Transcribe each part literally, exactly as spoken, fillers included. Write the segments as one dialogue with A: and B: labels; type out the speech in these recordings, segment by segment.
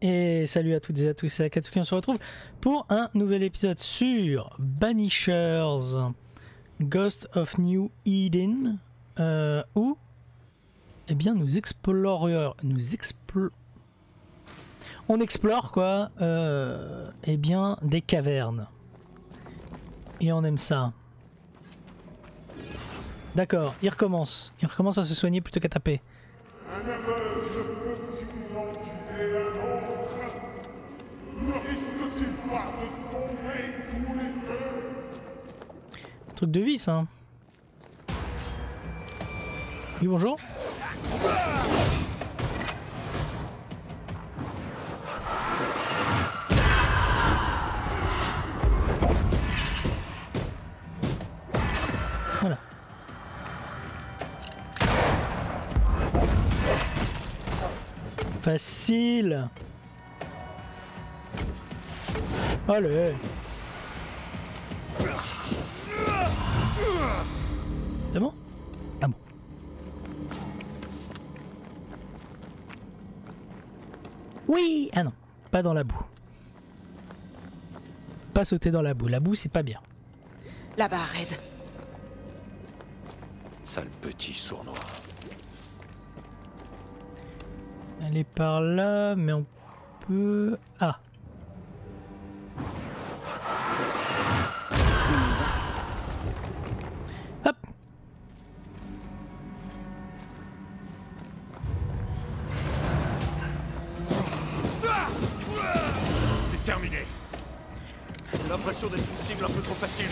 A: Et salut à toutes et à tous, c'est Akatsuki, on se retrouve pour un nouvel épisode sur Banishers Ghost of New Eden, euh, où eh bien nous explorons, nous explo on explore quoi, euh, eh bien des cavernes. Et on aime ça. D'accord, il recommence, il recommence à se soigner plutôt qu'à taper.
B: Un aveugle peut-il endurer un autre? Ne risque-t-il pas de tomber tous les deux?
A: Truc de vis, hein. Oui, bonjour. Voilà. Facile. Allez. C'est bon? Ah bon. Oui! Ah non, pas dans la boue. Pas sauter dans la boue. La boue, c'est pas bien.
C: Là-bas, Red.
D: Sale petit sournois.
A: Elle est par là, mais on peut... Ah. Hop.
D: C'est terminé. J'ai l'impression d'être une cible un peu trop facile.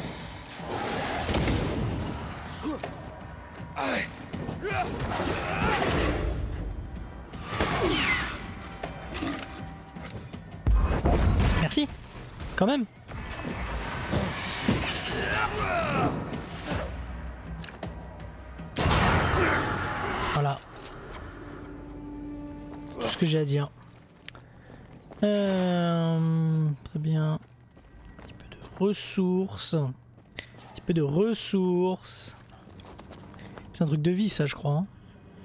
A: Merci. Quand même. Voilà. C'est tout ce que j'ai à dire. Euh, très bien. Un petit peu de ressources. Un petit peu de ressources. C'est un truc de vie, ça, je crois. Hein.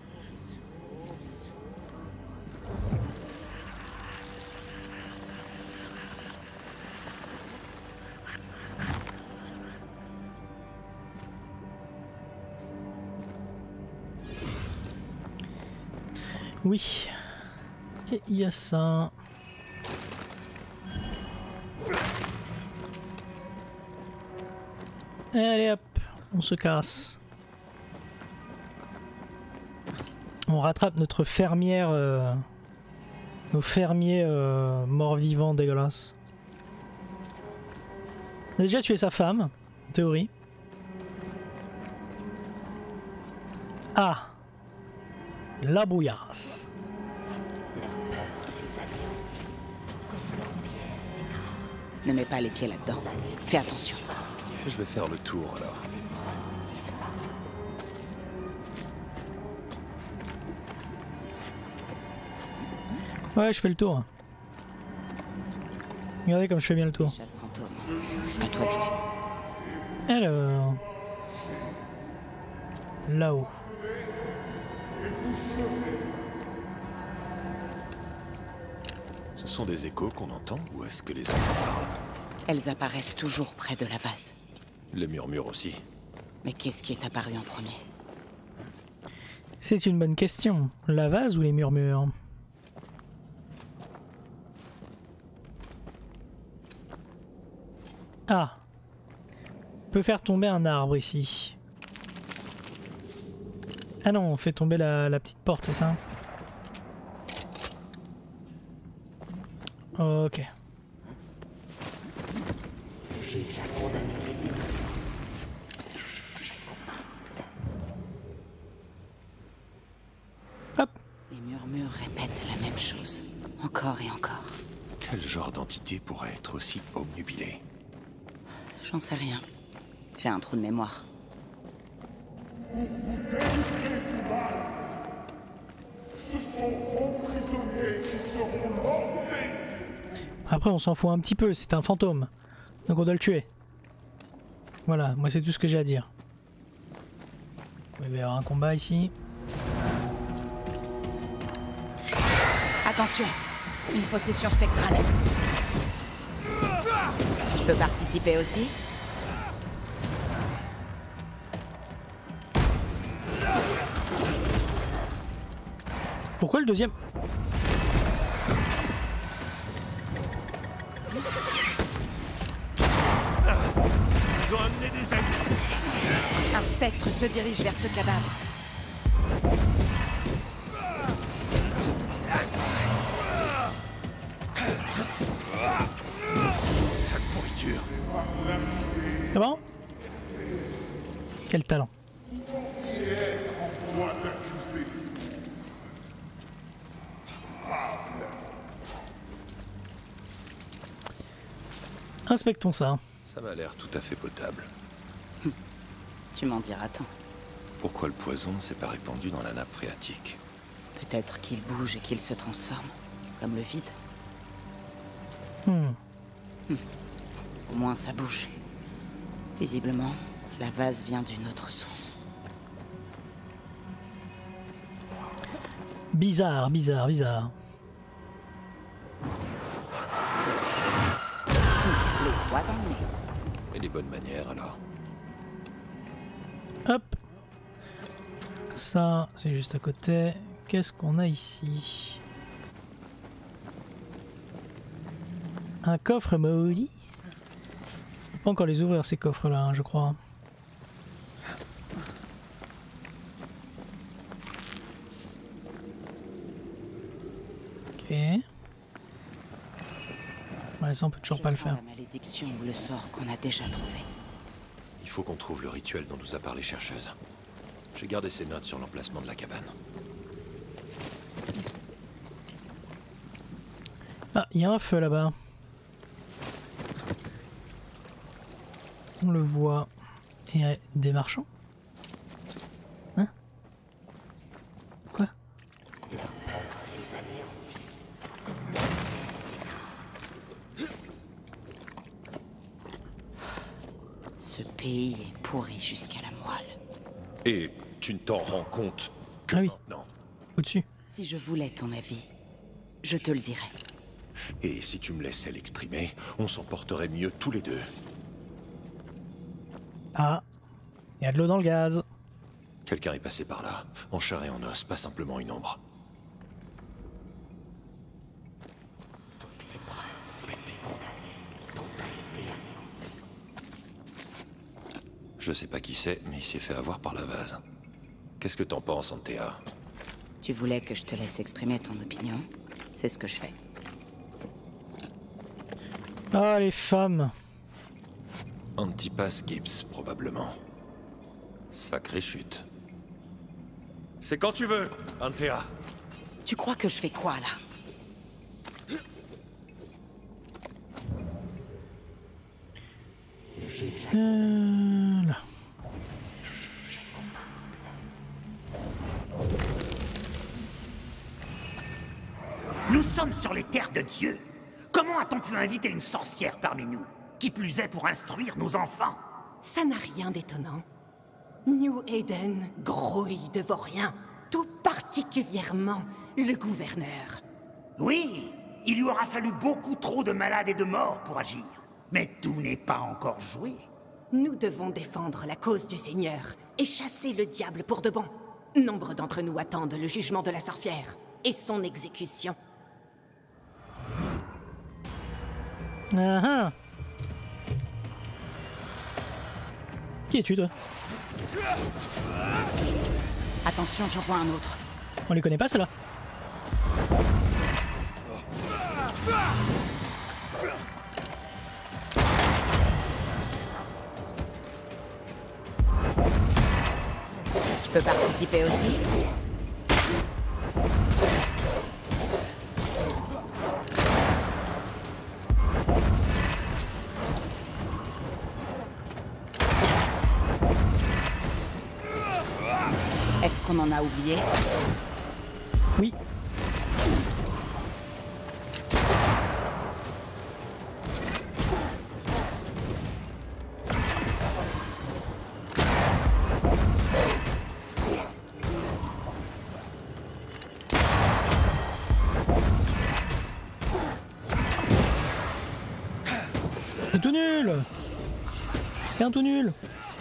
A: Oui. Et il y a ça. Allez hop, on se casse. On rattrape notre fermière, euh, nos fermiers euh, morts-vivants dégueulasses. On a déjà tué sa femme, en théorie. Ah, la bouillasse.
C: Ne mets pas les pieds là-dedans. Fais attention.
D: Je vais faire le tour alors.
A: Ouais, je fais le tour. Regardez comme je fais bien le tour.
C: Chasse fantôme. À toi de jouer.
A: Alors... Là-haut.
D: Ce sont des échos qu'on entend ou est-ce que les autres parlent?
C: Elles apparaissent toujours près de la vase.
D: Les murmures aussi.
C: Mais qu'est-ce qui est apparu en premier?
A: C'est une bonne question. La vase ou les murmures? Ah. On peut faire tomber un arbre ici. Ah non, on fait tomber la, la petite porte, c'est ça? Ok. Hop.
C: Les murmures répètent la même chose. Encore et encore.
D: Quel genre d'entité pourrait être aussi obnubilée?
C: J'en sais rien. J'ai un trou de mémoire.
B: Ce sont vos prisonniers qui seront lancés ici.
A: Après, on s'en fout un petit peu, c'est un fantôme. Donc on doit le tuer. Voilà, moi c'est tout ce que j'ai à dire. Il va y avoir un combat ici.
C: Attention! Une possession spectrale. Je peux participer aussi?
A: Pourquoi le deuxième?
D: Ils ont amené des amis.
C: Un spectre se dirige vers ce cadavre.
D: Sale pourriture.
A: C'est bon? Quel talent.
B: Droit d'accuser.
A: Inspectons ça.
D: Ça m'a l'air tout à fait potable.
C: Tu m'en diras tant.
D: Pourquoi le poison ne s'est pas répandu dans la nappe phréatique?
C: Peut-être qu'il bouge et qu'il se transforme, comme le vide.
A: Hmm.
C: Au moins ça bouge. Visiblement, la vase vient d'une autre source.
A: Bizarre, bizarre, bizarre.
C: Les doigts dans le nez.
D: Et les bonnes manières alors?
A: Hop. Ça, c'est juste à côté. Qu'est-ce qu'on a ici? Un coffre maudit? On peut pas encore les ouvrir ces coffres-là, hein, je crois. Ok. Ouais, ça on peut toujours
C: Je
A: pas le
C: sens
A: faire.
C: la malédiction ou le sort qu'on a déjà trouvé.
D: Il faut qu'on trouve le rituel dont nous a parlé chercheuse. J'ai gardé ses notes sur l'emplacement de la cabane.
A: Ah, il y a un feu là-bas. On le voit. Et euh, des marchands? Hein? Quoi?
C: Ce pays est pourri jusqu'à la moelle.
D: Et tu ne t'en rends compte que
A: Ah oui.
D: maintenant.
A: Au-dessus.
C: Si je voulais ton avis, je te le dirais.
D: Et si tu me laissais l'exprimer, on s'en porterait mieux tous les deux.
A: Ah, il y a de l'eau dans le gaz.
D: Quelqu'un est passé par là, en chair et en os, pas simplement une ombre. Je sais pas qui c'est, mais il s'est fait avoir par la vase. Qu'est-ce que t'en penses, Antea?
C: Tu voulais que je te laisse exprimer ton opinion? C'est ce que je fais.
A: Ah, les femmes.
D: Antipas Gibbs, probablement. Sacrée chute. C'est quand tu veux, Antea.
C: Tu crois que je fais quoi, là?
A: Euh, là.
E: Nous sommes sur les terres de Dieu. Comment a-t-on pu inviter une sorcière parmi nous? Qui plus est pour instruire nos enfants?
F: Ça n'a rien d'étonnant. New Eden grouille de vauriens, tout particulièrement le gouverneur.
E: Oui, il lui aura fallu beaucoup trop de malades et de morts pour agir. Mais tout n'est pas encore joué.
F: Nous devons défendre la cause du Seigneur et chasser le diable pour de bon. Nombre d'entre nous attendent le jugement de la sorcière et son exécution.
A: Ah ah. Qui es-tu, toi?
C: Attention, j'en vois un autre.
A: On les connaît pas, ceux-là?
C: Je peux participer aussi? Est-ce qu'on en a oublié?
A: Oui. C'est tout nul. C'est un tout nul.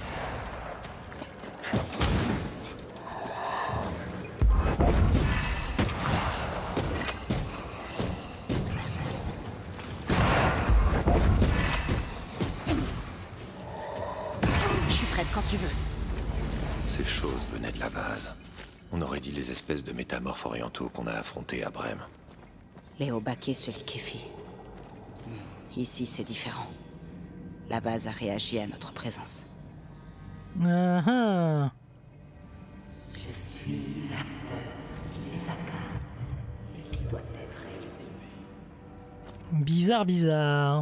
C: Je suis prête quand tu veux.
D: Ces choses venaient de la vase. On aurait dit les espèces de métamorphes orientaux qu'on a affrontés à Brême.
C: Léo Baquet se liquéfie. Hmm, Ici, c'est différent. La base a réagi à notre présence.
A: Ah ah.
F: Je suis la peur qui les accable et qui doit être éliminée.
A: Bizarre, bizarre.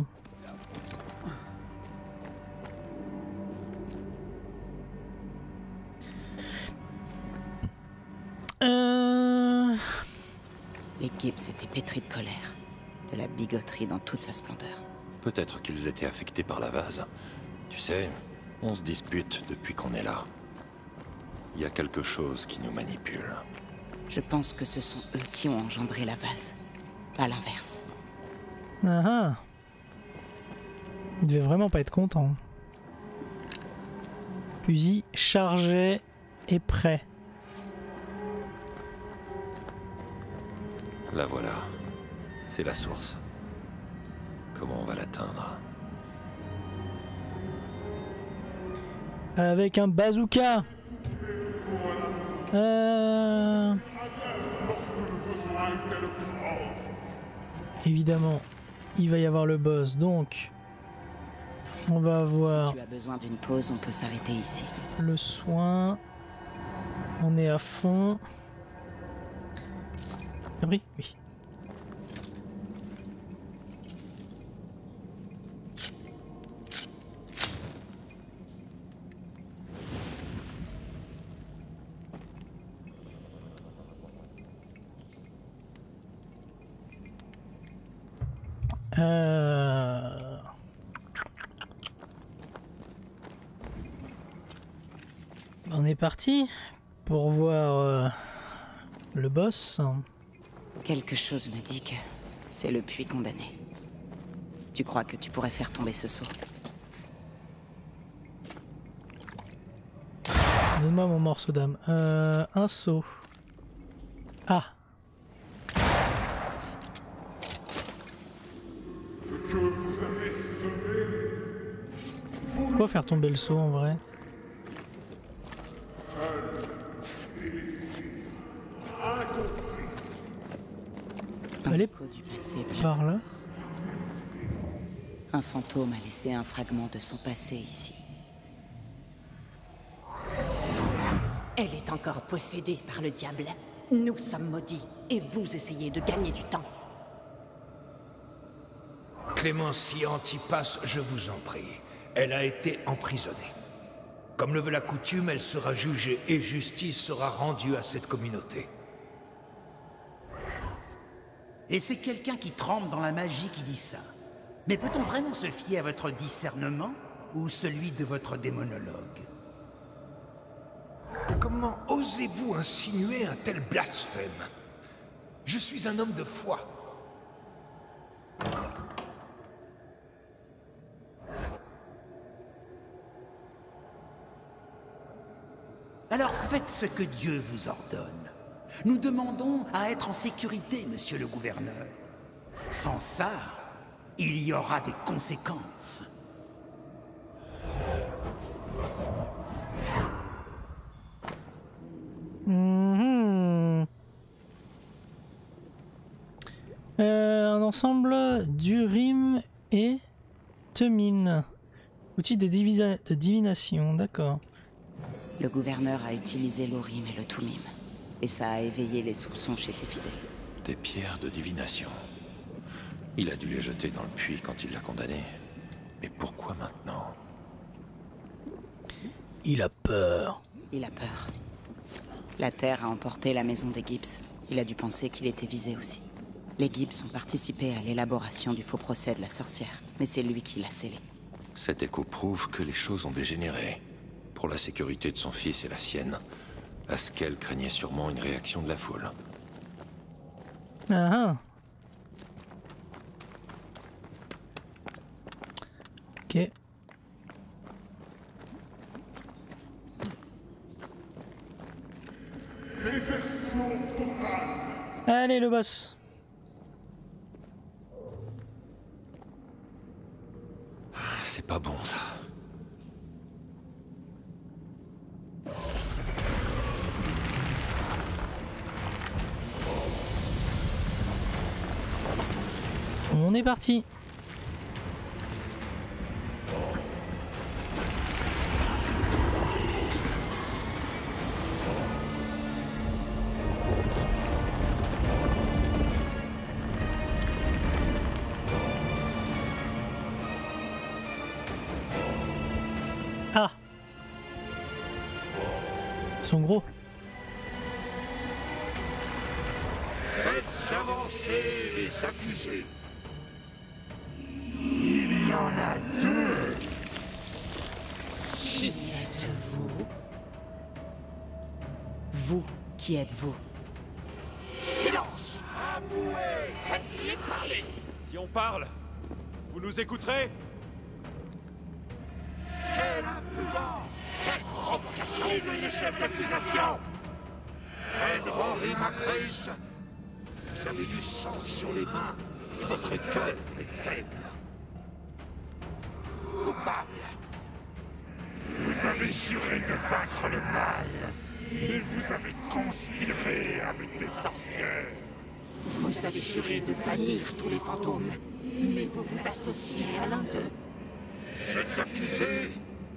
A: Euh...
C: Les Gibbs étaient pétris de colère. De la bigoterie dans toute sa splendeur.
D: Peut-être qu'ils étaient affectés par la vase. Tu sais, on se dispute depuis qu'on est là. Il y a quelque chose qui nous manipule.
C: Je pense que ce sont eux qui ont engendré la vase. Pas l'inverse.
A: Ah ah. Il devait vraiment pas être content. Fusil chargé et prêt.
D: La voilà. C'est la source. Comment on va l'atteindre?
A: Avec un bazooka. Euh... Évidemment, il va y avoir le boss, donc on va avoir
C: Si tu as besoin d'une pause, on peut s'arrêter ici.
A: le soin. On est à fond. Abri? Oui. Euh... On est parti pour voir euh, le boss.
C: Quelque chose me dit que c'est le puits condamné. Tu crois que tu pourrais faire tomber ce seau?
A: Donne-moi mon morceau d'âme. Euh, un seau. Ah. Pourquoi faire tomber le seau en vrai? Allez,
C: Écho du passé plein.
A: par là.
C: Un fantôme a laissé un fragment de son passé ici.
F: Elle est encore possédée par le diable. Nous sommes maudits et vous essayez de gagner du temps.
G: Clémencie Antipas, je vous en prie. Elle a été emprisonnée. Comme le veut la coutume, elle sera jugée et justice sera rendue à cette communauté.
E: Et c'est quelqu'un qui trempe dans la magie qui dit ça. Mais peut-on vraiment se fier à votre discernement ou celui de votre démonologue?
G: Comment osez-vous insinuer un tel blasphème? Je suis un homme de foi.
E: Alors faites ce que Dieu vous ordonne. Nous demandons à être en sécurité, monsieur le gouverneur. Sans ça, il y aura des conséquences.
A: Mhm. Euh, un ensemble d'Urim et Tumim. Outil de, divisa- de divination, d'accord.
C: Le gouverneur a utilisé l'Urim et le Tumim. Et ça a éveillé les soupçons chez ses fidèles.
D: Des pierres de divination. Il a dû les jeter dans le puits quand il l'a condamné. Mais pourquoi maintenant?
A: Il a peur.
C: Il a peur. La Terre a emporté la maison des Gibbs. Il a dû penser qu'il était visé aussi. Les Gibbs ont participé à l'élaboration du faux procès de la sorcière, mais c'est lui qui l'a scellé.
D: Cet écho prouve que les choses ont dégénéré. Pour la sécurité de son fils et la sienne, Haskell craignait sûrement une réaction de la foule.
A: Ah ah. Ok.
B: Désertion totale.
A: Allez, le boss.
D: C'est pas bon, ça.
A: On est parti. Ah. Ils sont gros.
B: Faites avancer les accusés.
E: Il y en a deux. Qui êtes-vous?
C: Vous, qui êtes-vous?
B: Silence. Avouez. Faites-les parler.
H: Si on parle, vous nous écouterez?
B: Quelle impudence. Quelle provocation. Lisez les chefs d'accusation. Red Rory Macris, vous avez du sang sur les mains. Votre cœur est faible. Coupable. Vous avez juré de vaincre le mal, mais vous avez conspiré avec des sorcières.
F: Vous avez juré de bannir tous les fantômes, mais vous vous associez à l'un d'eux.
B: Vous êtes accusé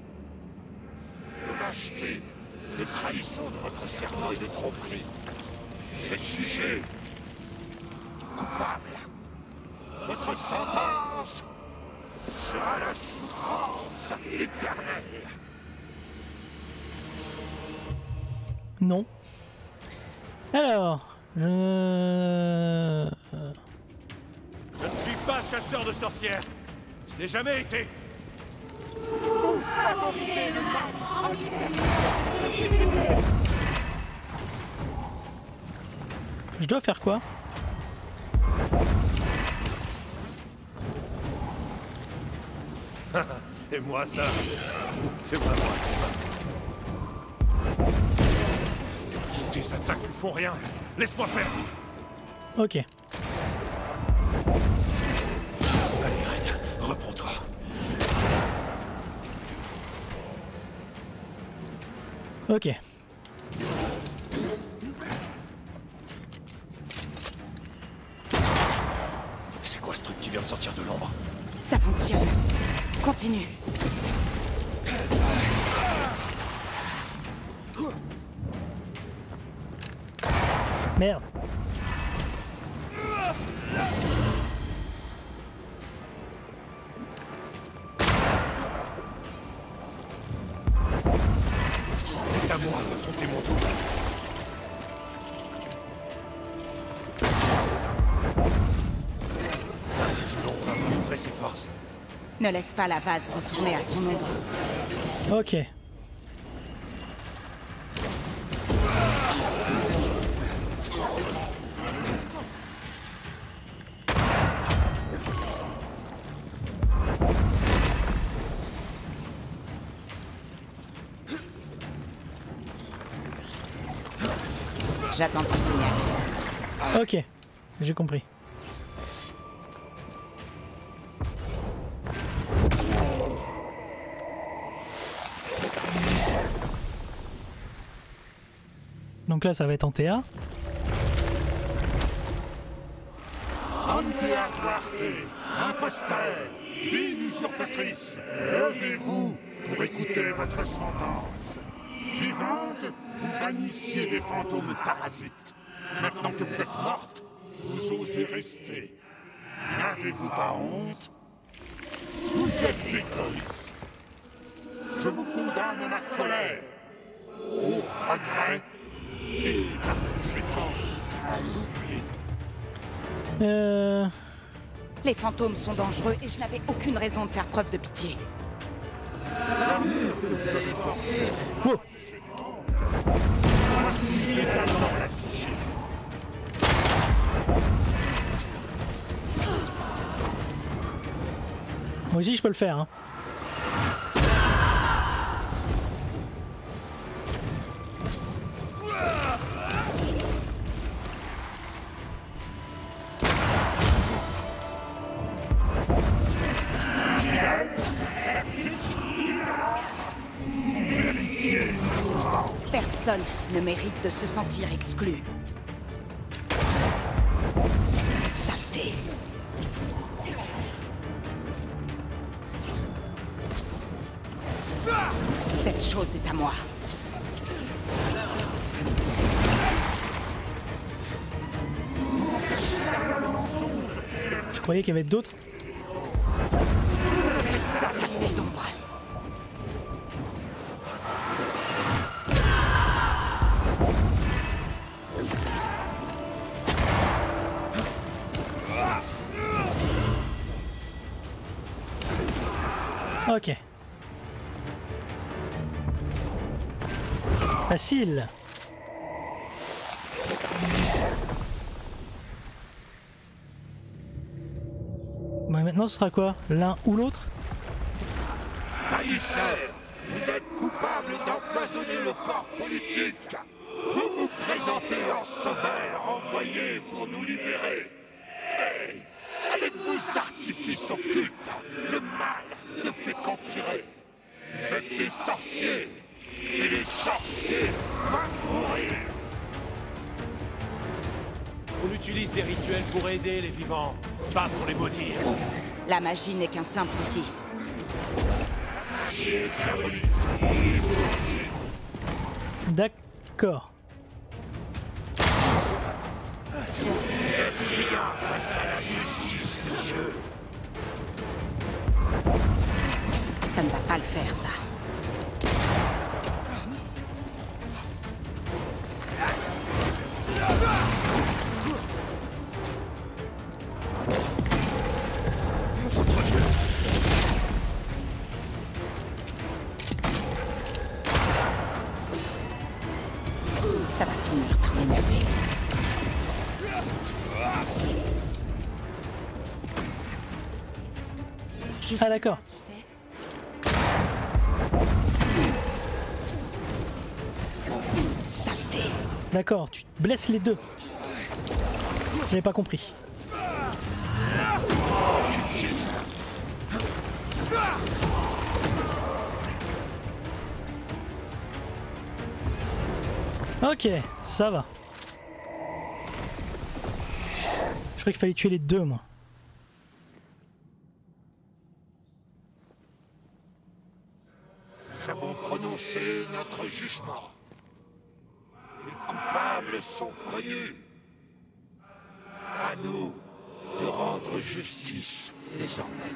B: de lâcheté, de trahison de votre serment et de tromperie. Vous êtes jugé coupable. Votre sentence sera la souffrance éternelle.
A: Non. Alors, je...
H: Je ne suis pas chasseur de sorcières. Je n'ai jamais été.
A: Je dois faire quoi?
H: C'est moi ça. C'est vraiment un combat. Tes attaques ne font rien. Laisse-moi faire.
A: Ok.
D: Allez, Red, reprends-toi.
A: Ok.
D: C'est quoi ce truc qui vient de sortir de l'ombre?
C: Ça fonctionne. Continue.
A: Merde.
H: C'est à moi d'affronter mon tour. L'ombre a renouvelé ses forces.
C: Ne laisse pas la vase retourner à son ombre.
A: Ok.
C: J'attends ton signal.
A: Ok. J'ai compris. Donc là, ça va être en T A.
B: Antea Duarte, imposteur, vive usurpatrice, levez-vous pour écouter votre sentence. Vivante, vous bannissiez les fantômes parasites. Maintenant que vous êtes morte, vous osez rester. N'avez-vous pas honte? Vous êtes égoïste. Je vous condamne à la colère, au regret et par conséquent à l'oubli.
A: Euh...
C: Les fantômes sont dangereux et je n'avais aucune raison de faire preuve de pitié.
A: Oh. Moi aussi je peux le faire. Hein.
C: Personne ne mérite de se sentir exclu. Saleté. Cette chose est à moi.
A: Je croyais qu'il y avait d'autres.
C: Saleté d'ombre.
A: Ok. Facile. Bon, maintenant ce sera quoi? L'un ou l'autre?
B: Haïsseur, vous êtes coupable d'empoisonner le corps politique. Vous vous présentez en sauveur envoyé pour nous libérer. Mais avec vos artifices occultes, le mal ne fait qu'empirer. Vous êtes des sorciers, et les sorciers doivent mourir.
H: On utilise des rituels pour aider les vivants, pas pour les maudire.
C: La magie n'est qu'un simple outil.
A: D'accord.
C: Ça ne va pas le faire, ça. Ça va finir par m'énerver.
A: Ah d'accord.
C: Saleté.
A: D'accord, tu blesses les deux. Je n'ai pas compris. Ok, ça va. Je croyais qu'il fallait tuer les deux, moi.
B: Nous avons prononcé notre jugement. Les coupables sont connus. À nous de rendre justice désormais.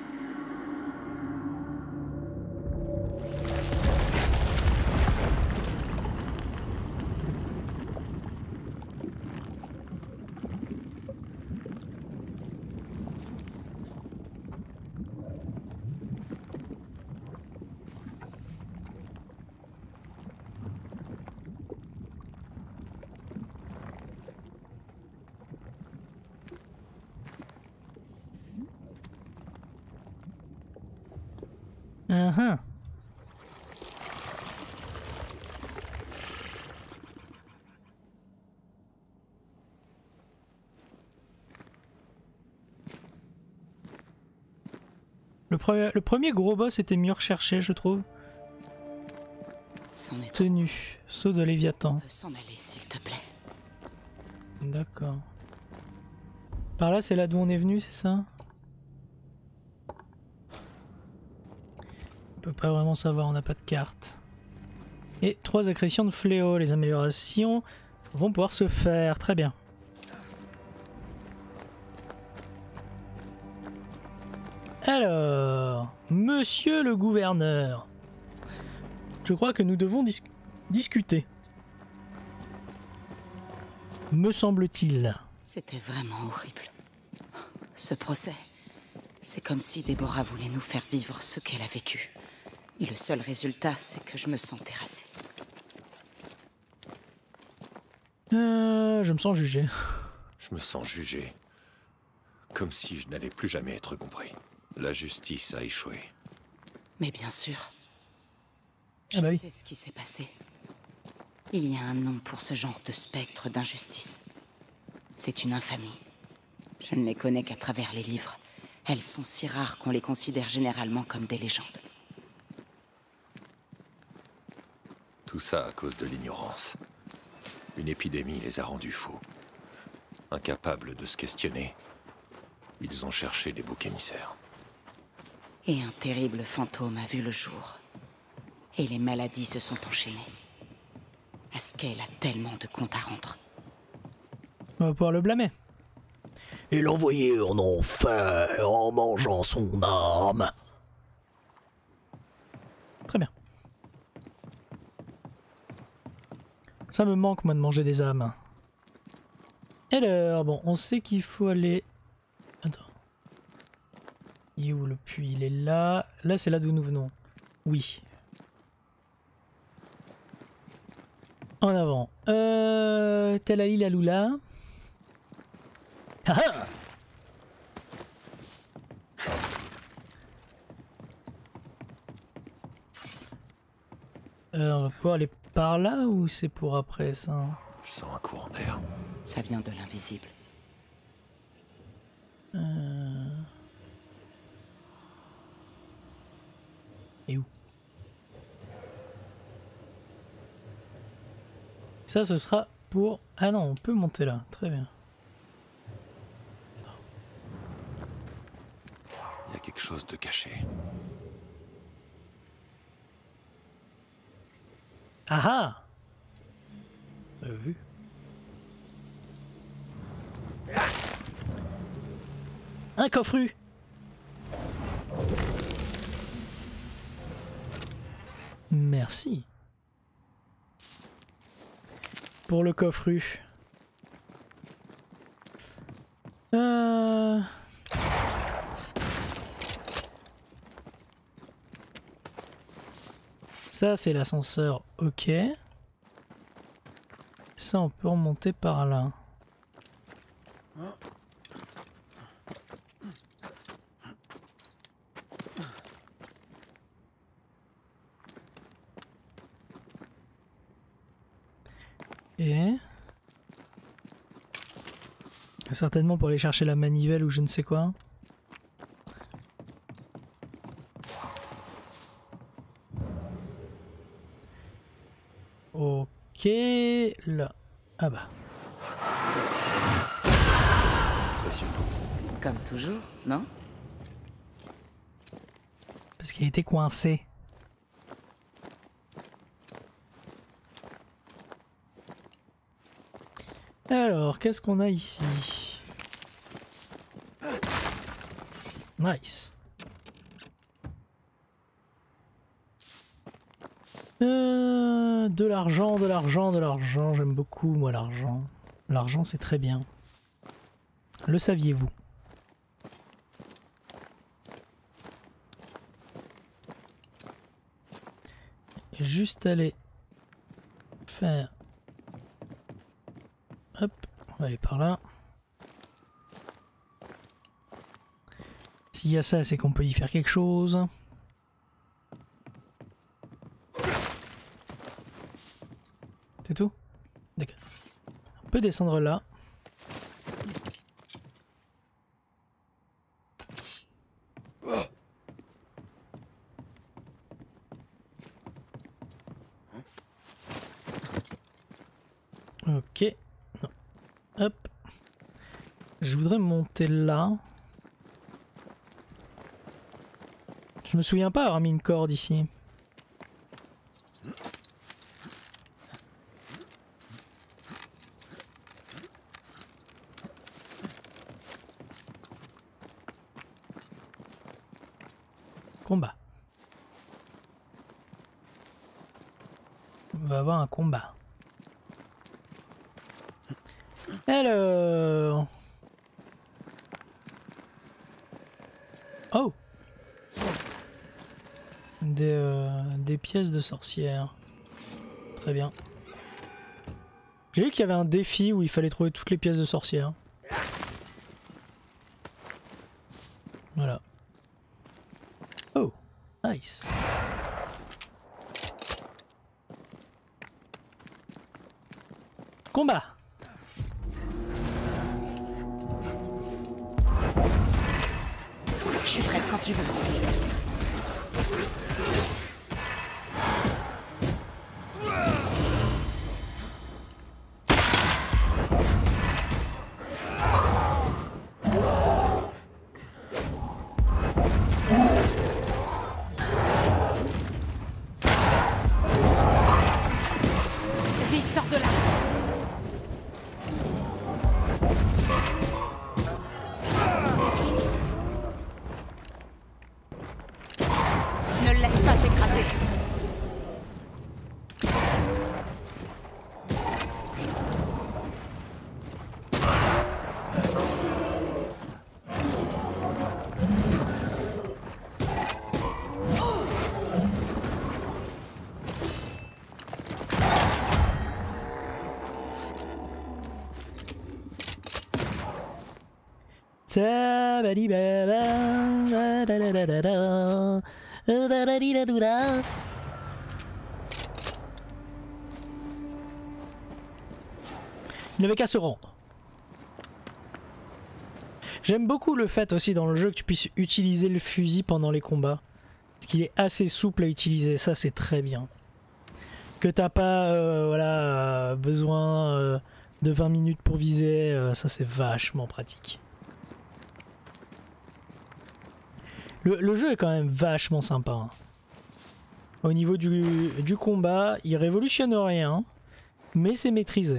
A: Uh-huh. Le, pre le premier gros boss était mieux recherché, je trouve.
C: C'en est trop.
A: Tenue, saut de Léviathan.
C: On peut s'en aller, s'il te plaît.
A: D'accord. Par là, c'est là d'où on est venu, c'est ça? On peut pas vraiment savoir, on n'a pas de carte. Et trois accrétions de fléau. Les améliorations vont pouvoir se faire. Très bien. Alors, monsieur le gouverneur, je crois que nous devons dis discuter. Me semble-t-il.
C: C'était vraiment horrible. Ce procès, c'est comme si Déborah voulait nous faire vivre ce qu'elle a vécu. Et le seul résultat, c'est que je me sens terrassée.
A: Euh, je me sens jugé.
D: Je me sens jugé. Comme si je n'allais plus jamais être compris. La justice a échoué.
C: Mais bien sûr. Je
A: Ah bah oui.
C: sais ce qui s'est passé. Il y a un nom pour ce genre de spectre d'injustice. C'est une infamie. Je ne les connais qu'à travers les livres. Elles sont si rares qu'on les considère généralement comme des légendes.
D: Tout ça à cause de l'ignorance. Une épidémie les a rendus fous. Incapables de se questionner, ils ont cherché des boucs émissaires.
C: Et un terrible fantôme a vu le jour. Et les maladies se sont enchaînées. Haskell a tellement de comptes à rendre.
A: On va pouvoir le blâmer.
I: Et l'envoyer en enfer en mangeant son âme.
A: Très bien. Ça me manque, moi, de manger des âmes. Alors, bon, on sait qu'il faut aller... Attends. Il est où le puits? Il est là. Là, c'est là d'où nous venons. Oui. En avant. Euh... Telali la Lula. Ah ah! Euh, on va pouvoir aller par là ou c'est pour après ça?
D: Je sens un courant d'air.
C: Ça vient de l'invisible.
A: Euh... Et où? Ça, ce sera pour... Ah non, on peut monter là. Très bien.
D: Il y a quelque chose de caché.
A: Ah ah! T'as vu? Un coffru! Merci. Pour le coffru. Euh... Ça, c'est l'ascenseur. Ok. Ça, on peut remonter par là. Et... certainement pour aller chercher la manivelle ou je ne sais quoi. Ok, là. Ah bah.
D: Impressionnante.
C: Comme toujours, non?
A: Parce qu'il était coincé. Alors, qu'est-ce qu'on a ici? Nice. Euh, de l'argent, de l'argent, de l'argent. J'aime beaucoup, moi, l'argent. L'argent, c'est très bien. Le saviez-vous? Juste aller faire... Hop, on va aller par là. S'il y a ça, c'est qu'on peut y faire quelque chose. C'est tout? D'accord. On peut descendre là. Ok. Non. Hop. Je voudrais monter là. Je me souviens pas avoir mis une corde ici. Combat. On va avoir un combat. Alors... Oh! Des, euh, des pièces de sorcière. Très bien. J'ai vu qu'il y avait un défi où il fallait trouver toutes les pièces de sorcière. Voilà. Oh! Nice. Combat!
C: Je suis prête quand tu veux.
A: Il n'avait qu'à se rendre. J'aime beaucoup le fait aussi dans le jeu que tu puisses utiliser le fusil pendant les combats. Parce qu'il est assez souple à utiliser, ça c'est très bien. Que t'as pas euh, voilà, euh, besoin euh, de vingt minutes pour viser, euh, ça c'est vachement pratique. Le, le jeu est quand même vachement sympa. Hein. Au niveau du, du combat, il révolutionne rien, mais c'est maîtrisé.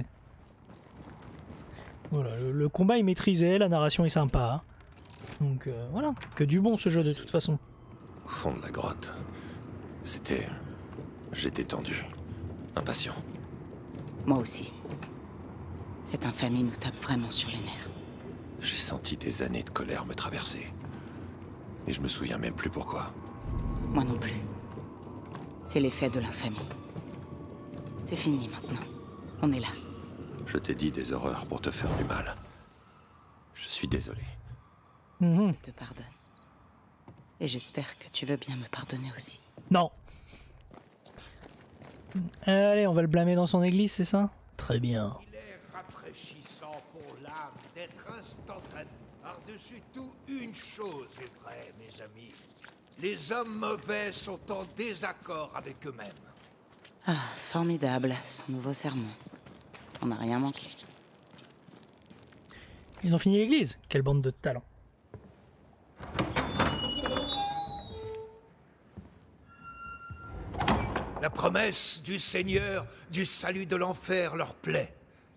A: Voilà, le, le combat est maîtrisé, la narration est sympa. Donc euh, voilà, que du bon ce jeu de toute façon.
D: Au fond de la grotte, c'était... J'étais tendu, impatient.
C: Moi aussi. Cette infamie nous tape vraiment sur les nerfs.
D: J'ai senti des années de colère me traverser. Et je me souviens même plus pourquoi.
C: Moi non plus. C'est l'effet de l'infamie. C'est fini maintenant. On est là.
D: Je t'ai dit des horreurs pour te faire du mal. Je suis désolé.
A: Mmh.
C: Je te pardonne. Et j'espère que tu veux bien me pardonner aussi.
A: Non. Allez, on va le blâmer dans son église, c'est ça? Très bien.
G: Il est rafraîchissant pour l'âme d'être instantané. Par-dessus tout, une chose est vraie, mes amis. Les hommes mauvais sont en désaccord avec eux-mêmes.
C: Ah, formidable, son nouveau sermon. On n'a rien manqué.
A: Ils ont fini l'église. Quelle bande de talents.
G: La promesse du Seigneur du salut de l'enfer leur plaît.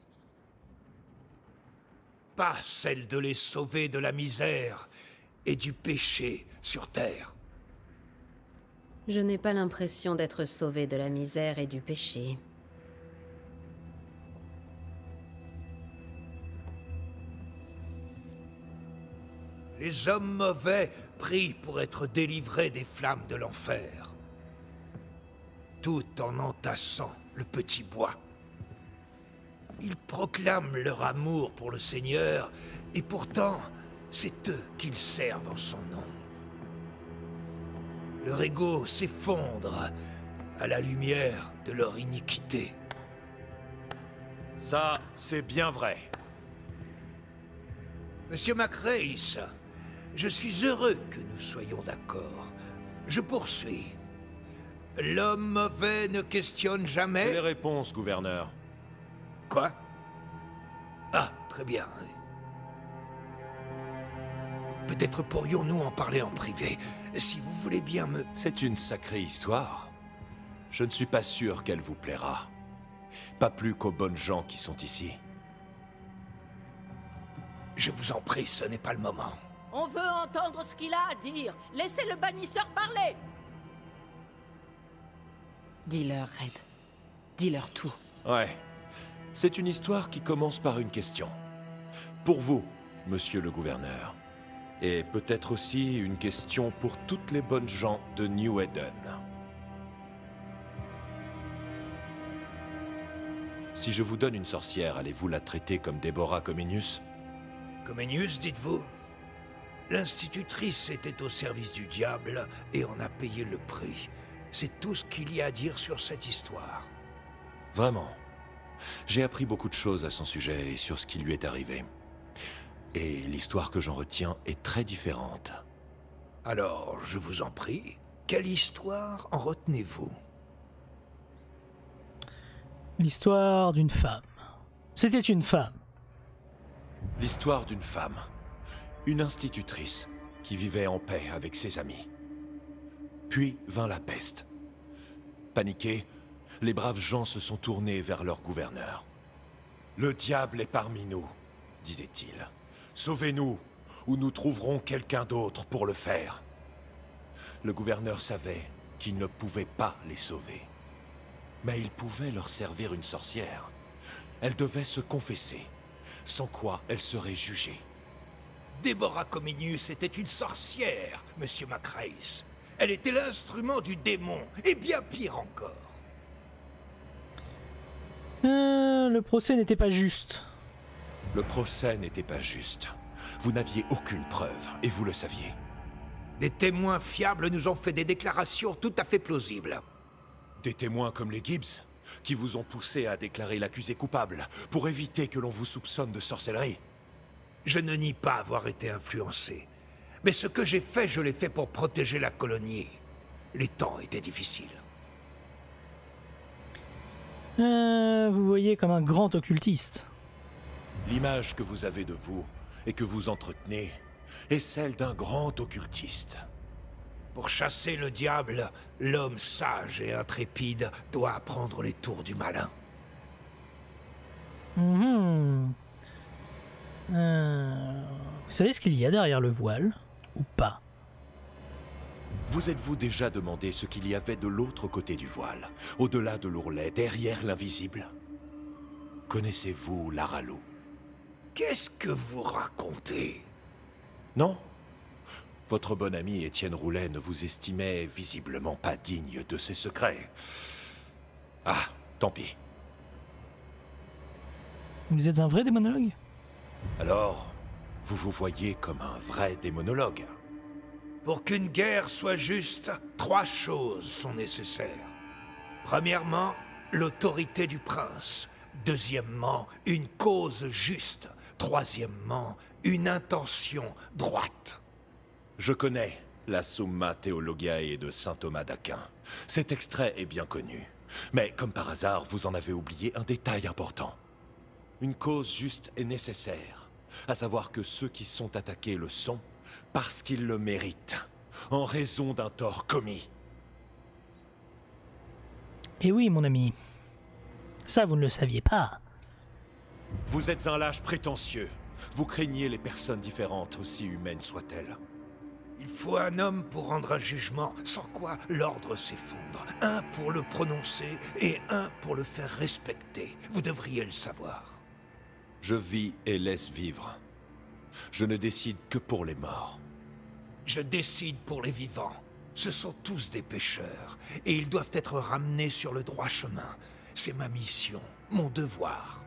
G: Pas celle de les sauver de la misère et du péché sur terre.
J: Je n'ai pas l'impression d'être sauvé de la misère et du péché.
G: Les hommes mauvais prient pour être délivrés des flammes de l'enfer, tout en entassant le petit bois. Ils proclament leur amour pour le Seigneur, et pourtant, c'est eux qu'ils servent en son nom. Leur ego s'effondre à la lumière de leur iniquité.
H: Ça, c'est bien vrai.
G: Monsieur Macrace, je suis heureux que nous soyons d'accord. Je poursuis. L'homme mauvais ne questionne jamais...
H: J'ai les réponses, gouverneur.
G: Quoi? Ah, très bien. Peut-être pourrions-nous en parler en privé, si vous voulez bien me...
D: C'est une sacrée histoire. Je ne suis pas sûr qu'elle vous plaira. Pas plus qu'aux bonnes gens qui sont ici.
G: Je vous en prie, ce n'est pas le moment.
K: On veut entendre ce qu'il a à dire. Laissez le bannisseur parler.
C: Dis-leur, Red. Dis-leur tout.
D: Ouais. C'est une histoire qui commence par une question. Pour vous, monsieur le gouverneur. Et peut-être aussi une question pour toutes les bonnes gens de New Eden. Si je vous donne une sorcière, allez-vous la traiter comme Deborah Comenius?
G: Comenius, dites-vous? L'institutrice était au service du diable et en a payé le prix. C'est tout ce qu'il y a à dire sur cette histoire.
D: Vraiment. J'ai appris beaucoup de choses à son sujet et sur ce qui lui est arrivé. Et l'histoire que j'en retiens est très différente.
G: Alors, je vous en prie, quelle histoire en retenez-vous?
A: L'histoire d'une femme. C'était une femme.
D: L'histoire d'une femme. Une institutrice qui vivait en paix avec ses amis. Puis vint la peste. Paniqués, les braves gens se sont tournés vers leur gouverneur. « Le diable est parmi nous », disait-il. « Sauvez-nous, ou nous trouverons quelqu'un d'autre pour le faire. » Le gouverneur savait qu'il ne pouvait pas les sauver. Mais il pouvait leur servir une sorcière. Elle devait se confesser, sans quoi elle serait jugée.
G: Deborah Comenius était une sorcière, Monsieur Macrace. Elle était l'instrument du démon, et bien pire encore.
A: Euh, le procès n'était pas juste.
D: Le procès n'était pas juste. Vous n'aviez aucune preuve, et vous le saviez.
G: Des témoins fiables nous ont fait des déclarations tout à fait plausibles.
D: Des témoins comme les Gibbs, qui vous ont poussé à déclarer l'accusé coupable, pour éviter que l'on vous soupçonne de sorcellerie.
G: Je ne nie pas avoir été influencé. Mais ce que j'ai fait, je l'ai fait pour protéger la colonie. Les temps étaient difficiles.
A: Euh, vous voyez comme un grand occultiste.
D: L'image que vous avez de vous, et que vous entretenez, est celle d'un grand occultiste.
G: Pour chasser le diable, l'homme sage et intrépide doit apprendre les tours du malin.
A: Mmh. Euh, vous savez ce qu'il y a derrière le voile, ou pas?
D: Vous êtes-vous déjà demandé ce qu'il y avait de l'autre côté du voile, au-delà de l'ourlet, derrière l'invisible? Connaissez-vous Laralou?
G: Qu'est-ce que vous racontez?
D: Non? Votre bon ami Étienne Roulet ne vous estimait visiblement pas digne de ses secrets. Ah, tant pis.
A: Vous êtes un vrai démonologue?
D: Alors, vous vous voyez comme un vrai démonologue?
G: Pour qu'une guerre soit juste, trois choses sont nécessaires. Premièrement, l'autorité du prince. Deuxièmement, une cause juste. Troisièmement, une intention droite.
D: Je connais la Summa Theologiae de saint Thomas d'Aquin. Cet extrait est bien connu. Mais comme par hasard, vous en avez oublié un détail important. Une cause juste est nécessaire, à savoir que ceux qui sont attaqués le sont parce qu'ils le méritent, en raison d'un tort commis.
A: Eh oui, mon ami. Ça, vous ne le saviez pas.
D: Vous êtes un lâche prétentieux. Vous craignez les personnes différentes, aussi humaines soient-elles.
G: Il faut un homme pour rendre un jugement, sans quoi l'ordre s'effondre. Un pour le prononcer et un pour le faire respecter. Vous devriez le savoir.
D: Je vis et laisse vivre. Je ne décide que pour les morts.
G: Je décide pour les vivants. Ce sont tous des pécheurs, et ils doivent être ramenés sur le droit chemin. C'est ma mission, mon devoir.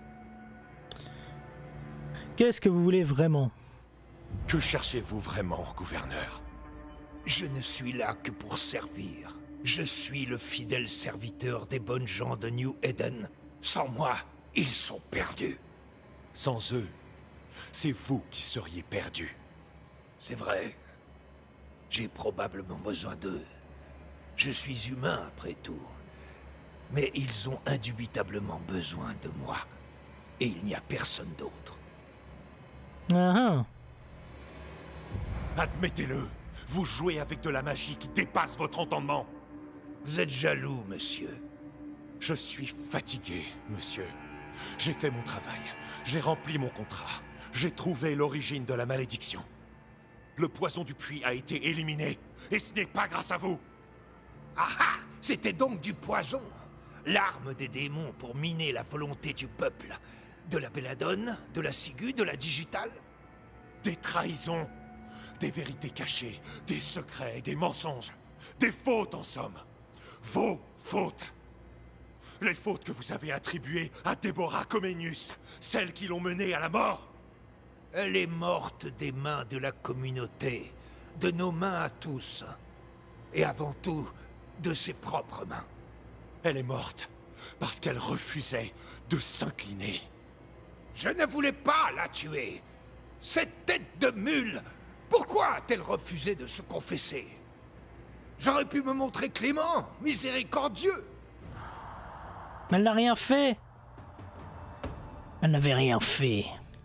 A: Qu'est-ce que vous voulez vraiment?
D: Que cherchez-vous vraiment, gouverneur?
G: Je ne suis là que pour servir. Je suis le fidèle serviteur des bonnes gens de New Eden. Sans moi, ils sont perdus.
D: Sans eux, c'est vous qui seriez perdus.
G: C'est vrai. J'ai probablement besoin d'eux. Je suis humain, après tout. Mais ils ont indubitablement besoin de moi. Et il n'y a personne d'autre.
A: Ah,
D: admettez-le, vous jouez avec de la magie qui dépasse votre entendement.
G: Vous êtes jaloux, monsieur.
D: Je suis fatigué, monsieur. J'ai fait mon travail, j'ai rempli mon contrat, j'ai trouvé l'origine de la malédiction. Le poison du puits a été éliminé, et ce n'est pas grâce à vous.
G: Ah ah! C'était donc du poison, l'arme des démons pour miner la volonté du peuple. De la belladone, de la ciguë, de la digitale.
D: Des trahisons, des vérités cachées, des secrets, des mensonges, des fautes en somme. Vos fautes. Les fautes que vous avez attribuées à Deborah Comenius, celles qui l'ont menée à la mort.
G: Elle est morte des mains de la communauté, de nos mains à tous. Et avant tout, de ses propres mains.
D: Elle est morte parce qu'elle refusait de s'incliner.
G: Je ne voulais pas la tuer. Cette tête de mule, pourquoi a-t-elle refusé de se confesser? J'aurais pu me montrer clément, miséricordieux.
A: Mais elle n'a rien fait. Elle n'avait rien fait.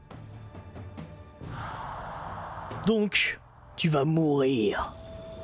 A: Donc, tu vas mourir.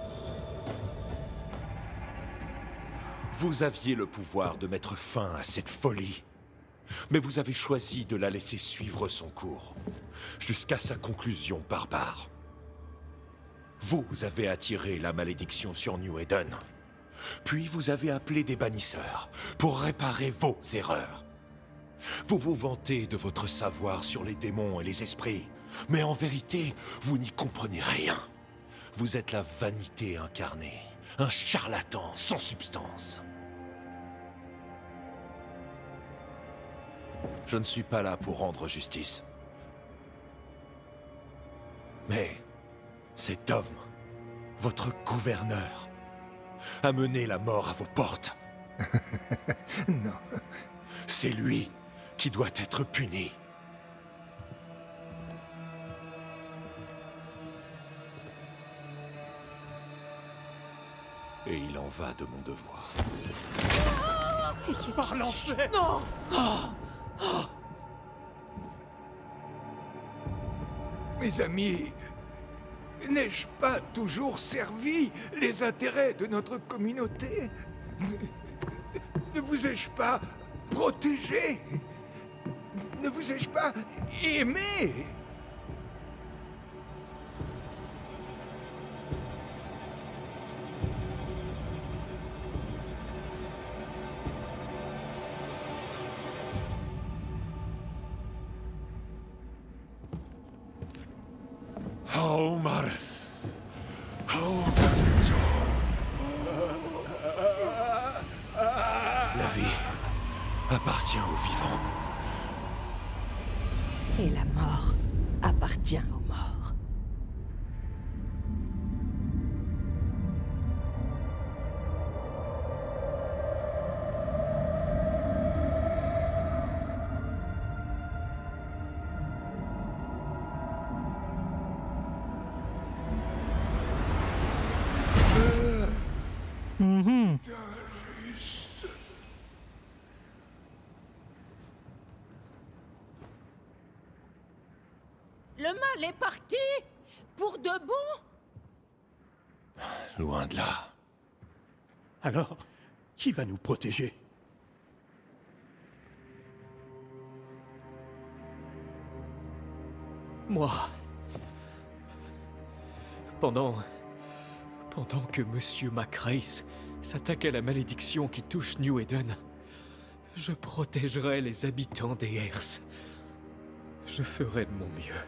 D: Vous aviez le pouvoir de mettre fin à cette folie. Mais vous avez choisi de la laisser suivre son cours, jusqu'à sa conclusion barbare. Vous avez attiré la malédiction sur New Eden, Puis vous avez appelé des bannisseurs pour réparer vos erreurs. Vous vous vantez de votre savoir sur les démons et les esprits, mais en vérité, vous n'y comprenez rien. Vous êtes la vanité incarnée, un charlatan sans substance. Je ne suis pas là pour rendre justice. Mais cet homme, votre gouverneur, a mené la mort à vos portes.
G: Non.
D: C'est lui qui doit être puni. Et il en va de mon devoir.
G: Par l'enfer!
K: Non!
G: Mes amis, n'ai-je pas toujours servi les intérêts de notre communauté? Ne vous ai-je pas protégé? Ne vous ai-je pas aimé?
D: Oh, Maris. Oh, la vie appartient aux vivants.
K: Et la mort appartient aux morts.
A: Mhm.
K: Le mal est parti? Pour de bon?
D: Loin de là.
L: Alors, qui va nous protéger?
M: Moi. Pendant... Pendant que Monsieur Macrace s'attaque à la malédiction qui touche New Eden, je protégerai les habitants des Hers. Je ferai de mon mieux.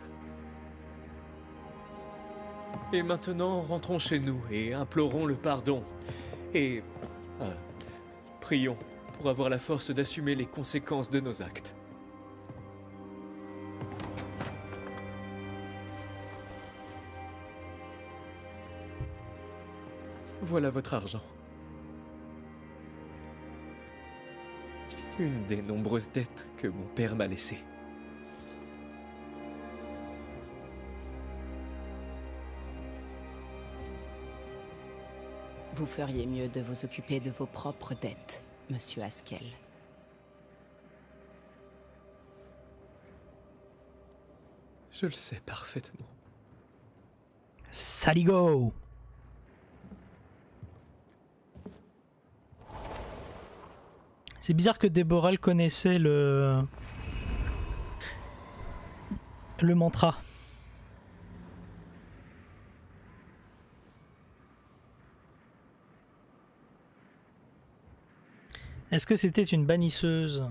M: Et maintenant, rentrons chez nous et implorons le pardon. Et... euh, prions pour avoir la force d'assumer les conséquences de nos actes. Voilà votre argent. Une des nombreuses dettes que mon père m'a laissées.
C: Vous feriez mieux de vous occuper de vos propres dettes, Monsieur Haskell.
M: Je le sais parfaitement.
A: Saligo! C'est bizarre que Déborah connaissait le... le mantra. Est-ce que c'était une bannisseuse?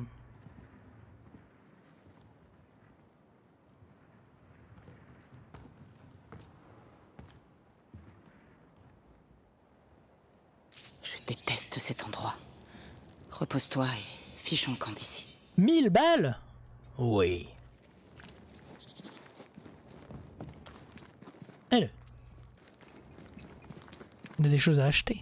C: Je déteste cet endroit. Repose-toi et fichons le camp d'ici.
A: Mille balles? Oui. Elle. Il y a des choses à acheter.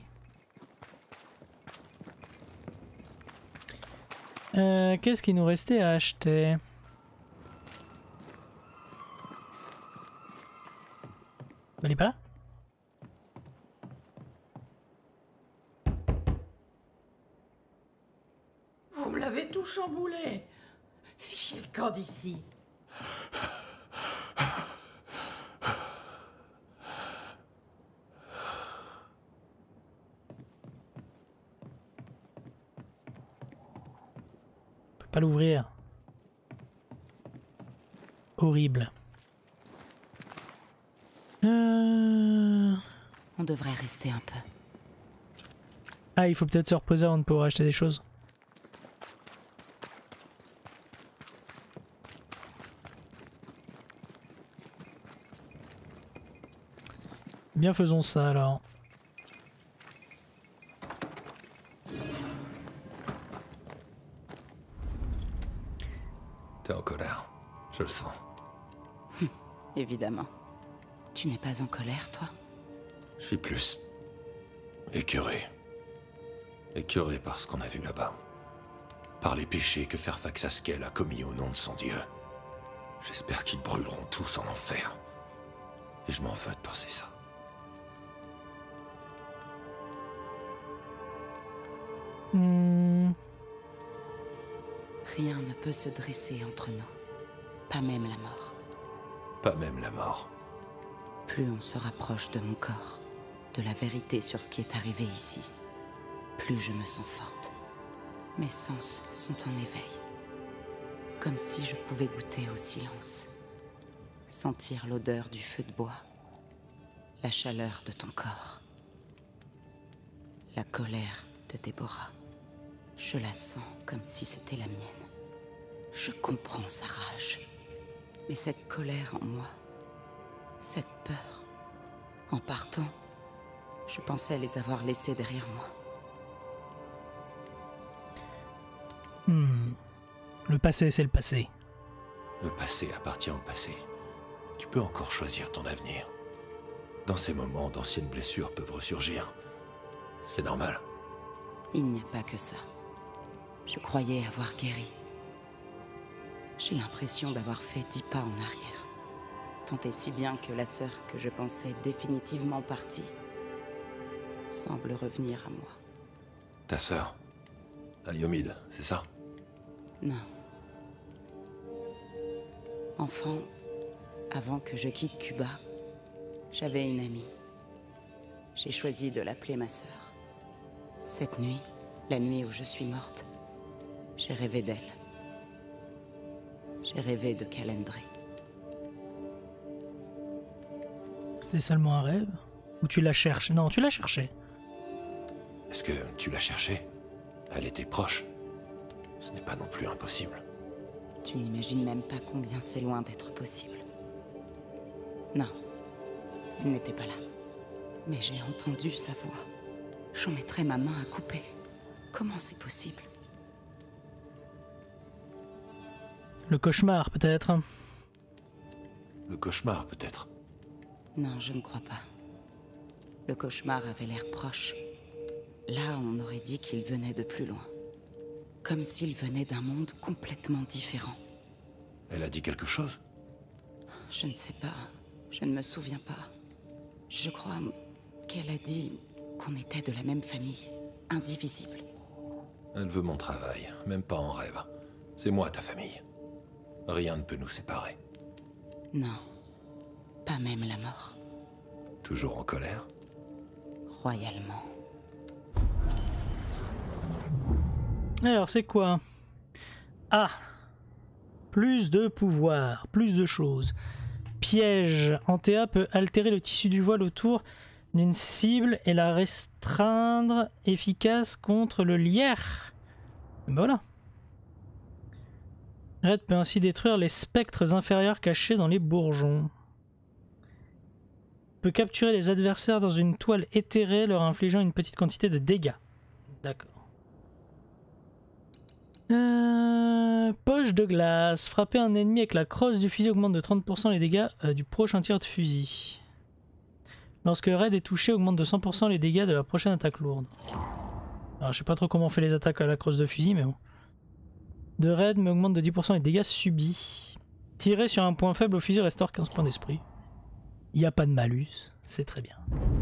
A: Euh, Qu'est-ce qu'il nous restait à acheter? Elle est pas là?
K: Vous me l'avez tout chamboulé. Fichez le camp d'ici.
A: On peut pas l'ouvrir. Horrible. Euh...
C: On devrait rester un peu.
A: Ah, il faut peut-être se reposer avant de pouvoir acheter des choses. Bien, faisons ça alors.
D: T'es en colère, je le sens.
C: Évidemment. Tu n'es pas en colère, toi?
D: Je suis plus... écœuré. Écœuré par ce qu'on a vu là-bas. Par les péchés que Fairfax Haskell a commis au nom de son dieu. J'espère qu'ils brûleront tous en enfer. Et je m'en veux de penser ça.
A: Hmm.
C: Rien ne peut se dresser entre nous. Pas même la mort.
D: Pas même la mort.
C: Plus on se rapproche de mon corps, de la vérité sur ce qui est arrivé ici, plus je me sens forte. Mes sens sont en éveil. Comme si je pouvais goûter au silence. Sentir l'odeur du feu de bois. La chaleur de ton corps. La colère de Déborah. Je la sens comme si c'était la mienne. Je comprends sa rage. Mais cette colère en moi, cette peur, en partant, je pensais les avoir laissés derrière moi.
A: Hmm. Le passé, c'est le passé.
D: Le passé appartient au passé. Tu peux encore choisir ton avenir. Dans ces moments, d'anciennes blessures peuvent ressurgir. C'est normal.
C: Il n'y a pas que ça. Je croyais avoir guéri. J'ai l'impression d'avoir fait dix pas en arrière. Tant et si bien que la sœur que je pensais définitivement partie semble revenir à moi.
D: Ta sœur, Ayomide, c'est ça?
C: Non. Enfant, avant que je quitte Cuba, j'avais une amie. J'ai choisi de l'appeler ma sœur. Cette nuit, la nuit où je suis morte, j'ai rêvé d'elle. J'ai rêvé de Calendry.
A: C'était seulement un rêve? Ou tu la cherches? Non, tu l'as cherché.
D: Est-ce que tu l'as cherchée? Elle était proche. Ce n'est pas non plus impossible.
C: Tu n'imagines même pas combien c'est loin d'être possible. Non, elle n'était pas là. Mais j'ai entendu sa voix. J'en mettrais ma main à couper. Comment c'est possible?
A: Le cauchemar, peut-être.
D: Le cauchemar, peut-être.
C: Non, je ne crois pas. Le cauchemar avait l'air proche. Là, on aurait dit qu'il venait de plus loin. Comme s'il venait d'un monde complètement différent.
D: Elle a dit quelque chose?
C: Je ne sais pas. Je ne me souviens pas. Je crois qu'elle a dit qu'on était de la même famille. Indivisible.
D: Elle veut mon travail, même pas en rêve. C'est moi ta famille. Rien ne peut nous séparer.
C: Non. Pas même la mort.
D: Toujours en colère?
C: Royalement.
A: Alors, c'est quoi? Ah! Plus de pouvoir, plus de choses. Piège. Antea peut altérer le tissu du voile autour d'une cible et la restreindre efficace contre le lierre. Ben voilà. Red peut ainsi détruire les spectres inférieurs cachés dans les bourgeons. Peut capturer les adversaires dans une toile éthérée, leur infligeant une petite quantité de dégâts. D'accord. Euh, poche de glace. Frapper un ennemi avec la crosse du fusil augmente de trente pour cent les dégâts euh, du prochain tir de fusil. Lorsque Red est touché, augmente de cent pour cent les dégâts de la prochaine attaque lourde. Alors je sais pas trop comment on fait les attaques à la crosse de fusil, mais bon. De Red, mais augmente de dix pour cent les dégâts subis. Tirer sur un point faible au fusil restaure quinze points d'esprit. Il n'y a pas de malus, c'est très bien.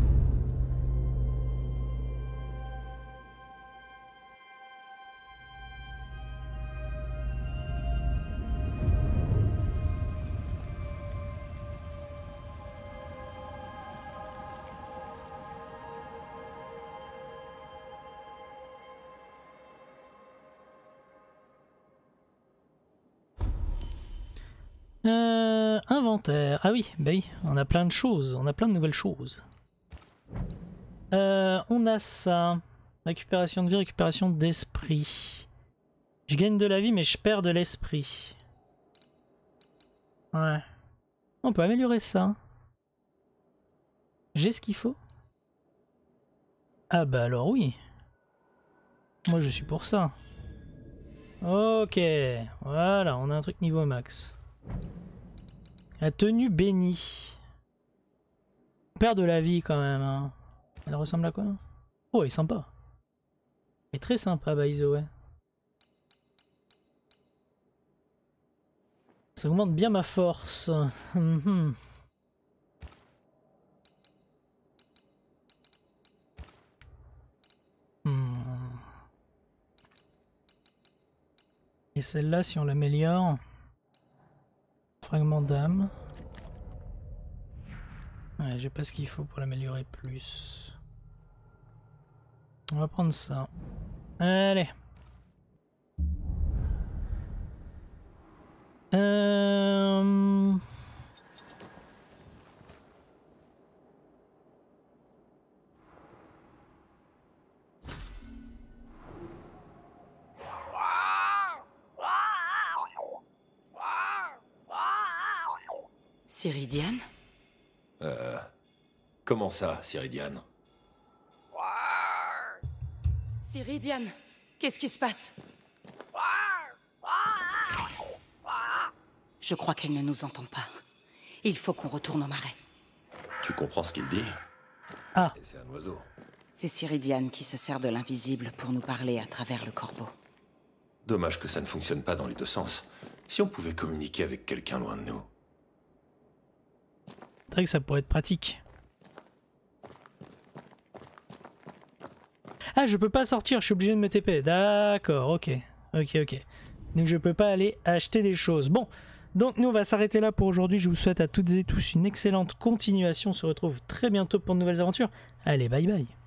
A: Euh, inventaire. Ah oui, bah oui, on a plein de choses, on a plein de nouvelles choses. Euh, on a ça. Récupération de vie, récupération d'esprit. Je gagne de la vie, mais je perds de l'esprit. Ouais. On peut améliorer ça. J'ai ce qu'il faut? Ah bah alors oui. Moi je suis pour ça. Ok. Voilà, on a un truc niveau max. La tenue bénie. On perd de la vie quand même. Hein. Elle ressemble à quoi? Oh, elle est sympa. Elle est très sympa, by the way. Ça augmente bien ma force. Mm-hmm. Hmm. Et celle-là, si on l'améliore, fragment d'âme. Ouais, j'ai pas ce qu'il faut pour l'améliorer plus. On va prendre ça. Allez. Euh...
C: Ciridiane?
D: Euh... Comment ça, Ciridiane?
C: Ciridiane, qu'est-ce qui se passe? Je crois qu'elle ne nous entend pas. Il faut qu'on retourne au marais.
D: Tu comprends ce qu'il dit?
A: Ah.
D: C'est un oiseau.
C: C'est Ciridiane qui se sert de l'invisible pour nous parler à travers le corbeau.
D: Dommage que ça ne fonctionne pas dans les deux sens. Si on pouvait communiquer avec quelqu'un loin de nous.
A: C'est vrai que ça pourrait être pratique. Ah, je peux pas sortir, je suis obligé de me T P. D'accord, ok. Ok, ok. Donc je peux pas aller acheter des choses. Bon, donc nous on va s'arrêter là pour aujourd'hui. Je vous souhaite à toutes et tous une excellente continuation. On se retrouve très bientôt pour de nouvelles aventures. Allez, bye bye.